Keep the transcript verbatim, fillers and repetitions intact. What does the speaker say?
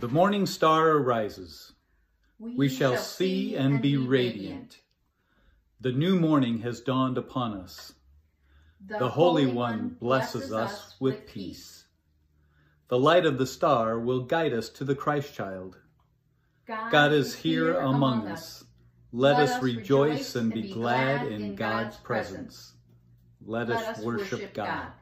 The morning star arises. We, we shall, shall see and, and be radiant. radiant. The new morning has dawned upon us. The, the Holy One blesses us with peace. The light of the star will guide us to the Christ child. God, God is here among us. Let us rejoice and be glad in God's presence. Let us worship God.